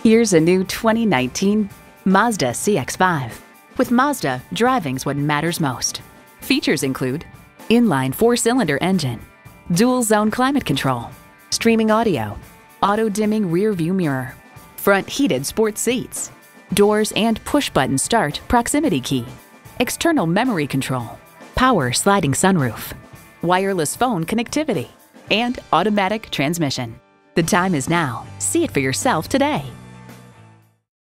Here's a new 2019 Mazda CX-5. With Mazda, driving's what matters most. Features include inline 4-cylinder engine, dual-zone climate control, streaming audio, auto-dimming rear-view mirror, front heated sports seats, doors and push-button start proximity key, external memory control, power sliding sunroof, wireless phone connectivity, and automatic transmission. The time is now. See it for yourself today.